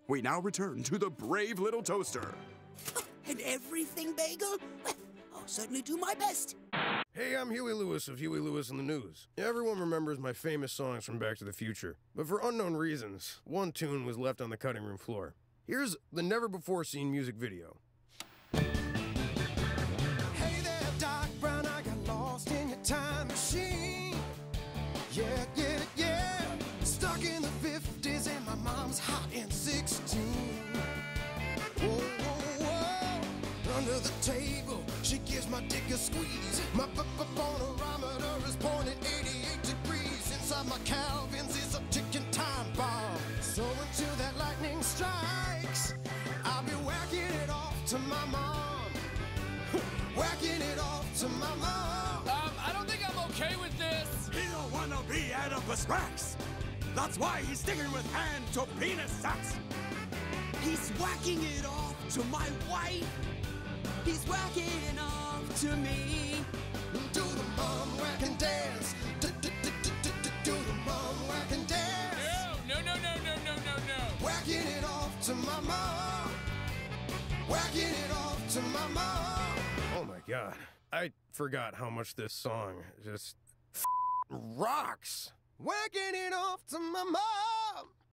We now return to the brave little toaster. And everything bagel? I'll certainly do my best. Hey, I'm Huey Lewis of Huey Lewis and the News. Everyone remembers my famous songs from Back to the Future, but for unknown reasons, one tune was left on the cutting room floor. Here's the never-before-seen music video. Hey there, Doc Brown, I got lost in your time machine. Yeah, yeah, yeah. Stuck in the 50s and my mom's hot in 16. Whoa, whoa, whoa. Under the table, she gives my dick a squeeze. My bonerometer is pointing 88 degrees. Inside my Calvins is a ticking time bomb. So until that lightning strikes, I'll be whacking it off to my mom. Whacking it off to my mom. I don't think I'm okay with this. He don't wanna be Oedipus Rex. That's why he's sticking with hand to penis sex. He's whacking it off to my wife. He's whacking it off to me. Do the mom whacking dance. Do the mom whacking dance. No. Whacking it off to my mom. Whacking it off to my mom. Oh my god, I forgot how much this song just rocks. Whacking it off to my mom.